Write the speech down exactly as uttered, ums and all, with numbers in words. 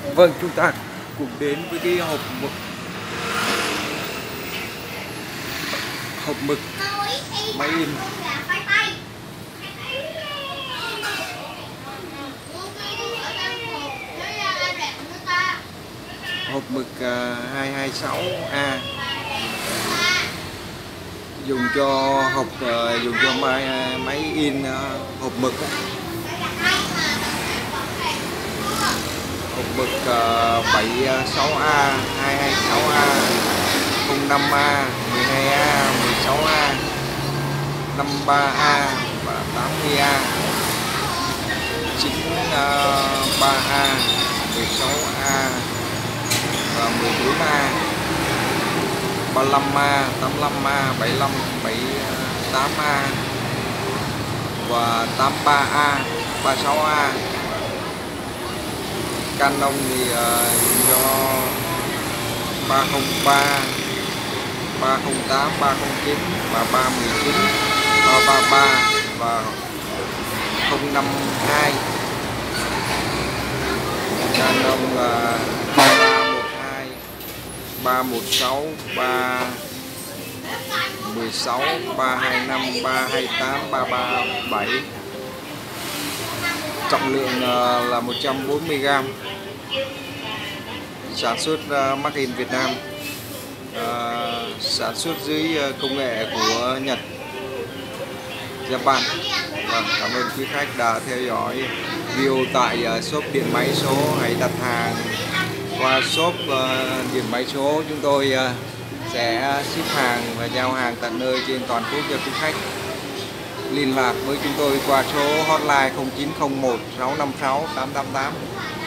Vâng, chúng ta cùng đến với cái hộp mực hộp mực máy in. Hộp mực hai hai sáu A dùng cho hộp dùng cho máy máy in hộp mực. Hộp mực bảy sáu A, hai hai sáu A, không năm A, mười hai A, mười sáu A, năm ba A và tám mươi A, chín ba A, mười sáu A và mười bốn A, ba mươi lăm A, tám mươi lăm A, bảy mươi lăm, bảy mươi tám A và tám mươi ba A, ba mươi sáu A. Canon thì uh, dùng cho ba không ba, ba không tám, ba không chín và ba một chín, ba ba ba và không năm hai. Canon là ba một hai, ba một sáu, ba một sáu, ba hai năm, ba hai tám, ba ba bảy. Trọng lượng là một trăm bốn mươi gam. Sản xuất uh, Made in Việt Nam, uh, sản xuất dưới uh, công nghệ của Nhật, Japan. Vâng, cảm ơn quý khách đã theo dõi video tại uh, shop điện máy số. Hãy đặt hàng qua shop uh, điện máy số, chúng tôi uh, sẽ ship hàng và giao hàng tận nơi trên toàn quốc cho quý khách. Liên lạc với chúng tôi qua số hotline không chín không một sáu năm sáu tám tám tám.